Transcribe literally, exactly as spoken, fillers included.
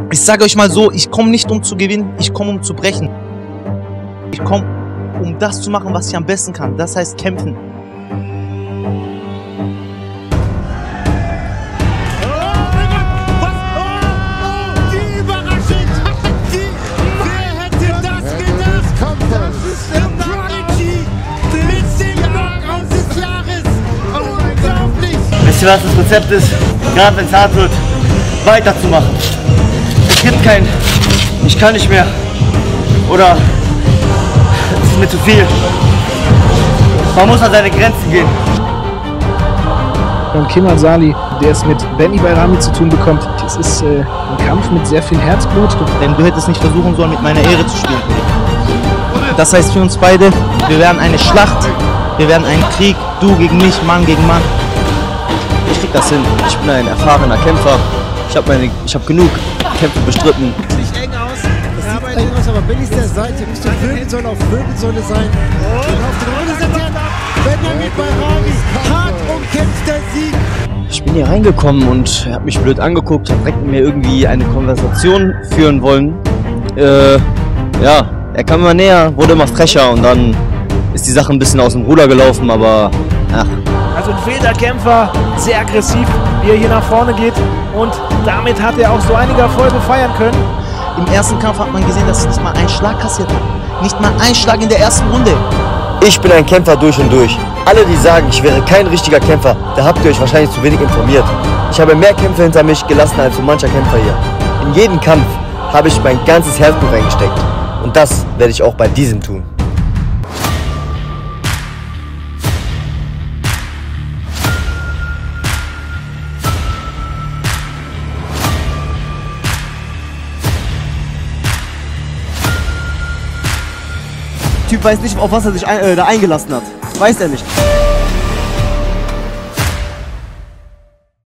Ich sage euch mal so, ich komme nicht um zu gewinnen, ich komme um zu brechen. Ich komme um das zu machen, was ich am besten kann. Das heißt kämpfen. Wisst ihr, was das Rezept ist? Gerade wenn es hart wird, weiterzumachen. Es gibt kein, ich kann nicht mehr. Oder es ist mir zu viel. Man muss an seine Grenzen gehen. Und Kemal Salih, der es mit Benny Bayrami zu tun bekommt, es ist äh, ein Kampf mit sehr viel Herzblut. Denn du hättest nicht versuchen sollen, mit meiner Ehre zu spielen. Das heißt für uns beide, wir werden eine Schlacht, wir werden einen Krieg, du gegen mich, Mann gegen Mann. Ich krieg das hin. Ich bin ein erfahrener Kämpfer. Ich habe meine, ich habe genug Kämpfe bestritten. Sieht eng aus. Das sieht eng aus, aber Benny ist der Seite. Müsste Wirbelsäule auf Wirbelsäule sein. Und auf den Rücken ist er. Benjamin Bayrami. Hart umkämpfter Sieg. Ich bin hier reingekommen und er hat mich blöd angeguckt, hat direkt mit mir irgendwie eine Konversation führen wollen. Äh, ja, er kam immer näher, wurde immer frecher und dann ist die Sache ein bisschen aus dem Ruder gelaufen, aber ach. Also ein wilder Kämpfer, sehr aggressiv, wie er hier nach vorne geht und damit hat er auch so einige Erfolge feiern können. Im ersten Kampf hat man gesehen, dass ich nicht mal einen Schlag kassiert habe. Nicht mal einen Schlag in der ersten Runde. Ich bin ein Kämpfer durch und durch. Alle, die sagen, ich wäre kein richtiger Kämpfer, da habt ihr euch wahrscheinlich zu wenig informiert. Ich habe mehr Kämpfe hinter mich gelassen als so mancher Kämpfer hier. In jeden Kampf habe ich mein ganzes Herzblut reingesteckt. Und das werde ich auch bei diesem tun. Der Typ weiß nicht, auf was er sich ein, äh, da eingelassen hat. Weiß er nicht.